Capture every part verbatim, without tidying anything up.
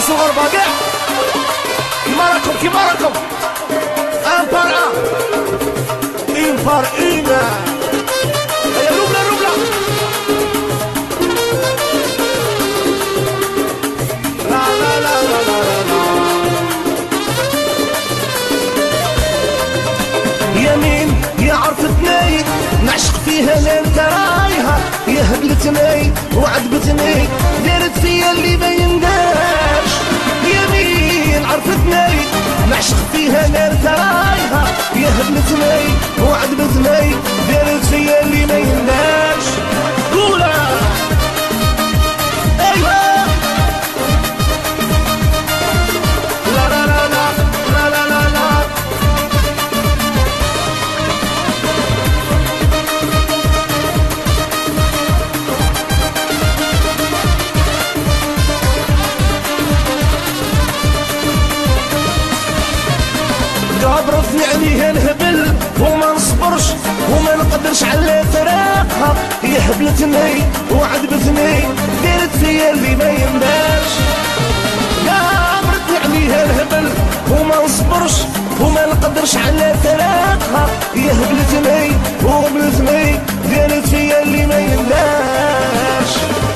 ناس الغربة كاع كيما راكم كيما راكم ان بار ان ان بار ان. هيا روبلا روبلا لا لا لا لا لا لا. يمين يا عرفتني نعشق فيها لين ترايها، يا هبلتني وعذبتني دارت فيا اللي ما ينداش. يمين عرفتني نعشق فيها لين ترايها، يا هبلتني وعذبتني دارت فيا اللي ما ينداش. قولها ايوه لا لا لا لا لا لا لا. قابرتني عليها نهبل وما نصبرش وما نقدرش على فراقها، هي هبلتني وعذبتني دارت فيا اللي ما ينداش. قابرتني عليها نهبل وما نصبرش وما نقدرش على فراقها، هي هبلتني وغبلتني دارت فيا اللي ما ينداش.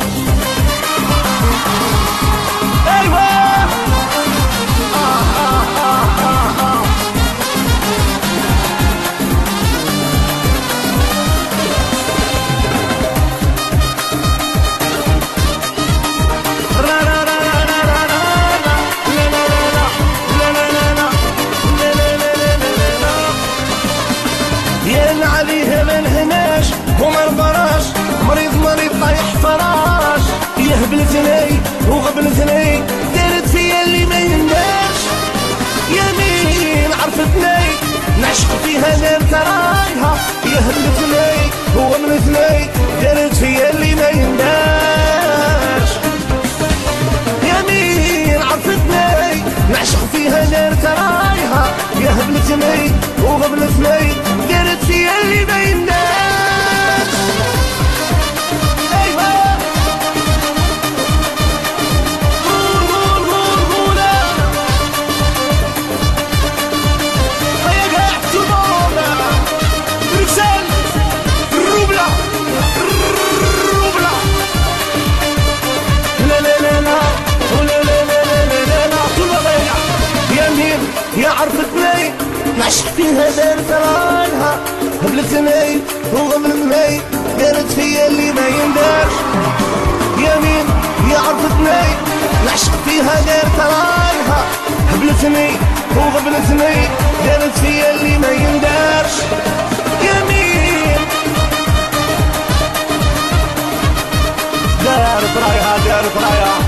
ايوه عليها ما نهناش وما نبراش، مريض مريض طايح فراش، يا هبلتني وغبلتني دارت فيا اللي ما ينداش. يمين عرفتني نعشق فيها نار ترايها، يا هبلتني وغبلتني دارت فيا اللي ما ينداش. يمين عرفتني نعشق فيها نار ترايها، يا هبلتني وغبلتني دارت فيا اللي ما ينداش. ايوه قول قول قول قولا هيا كاع تومونا بروكسل الروبلا الروبلا لا لا لا لا لا لا لا لا لا لا تومونا. يمين يا عرفتني نعشق فيها دار ترايها، هبلتني وغبلتني دارت فيا اللي ما ينداش. يمين يا عرفتني نعشق فيها دار ترايها، هبلتني وغبلتني دارت فيا اللي ما ينداش. يمين دارت رايها دارت رايها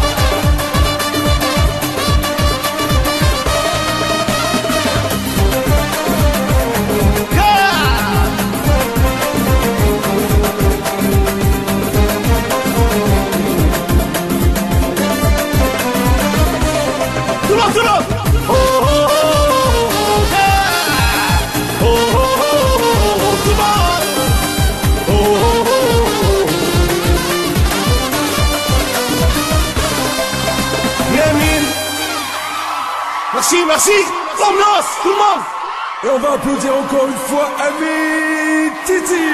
Merci, merci, l'ambiance, tout le monde. Et on va applaudir encore une fois Amin Titi.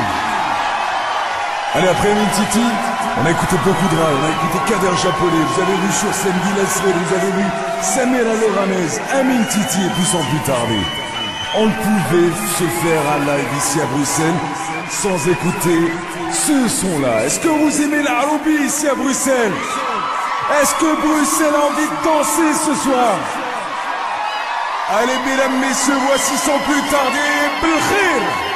Allez, après Amin Titi, on a écouté beaucoup de rails, on a écouté Kader Japonais, vous avez vu sur scène Guilasrel, vous avez vu Samira Loranez, Amin Titi, et puis sans plus tarder, on ne pouvait se faire un live ici à Bruxelles sans écouter ce son-là. Est-ce que vous aimez la Aroubi ici à Bruxelles? Est-ce que Bruxelles a envie de danser ce soir? Allez, mesdames, messieurs, voici sans plus tarder Belkhir.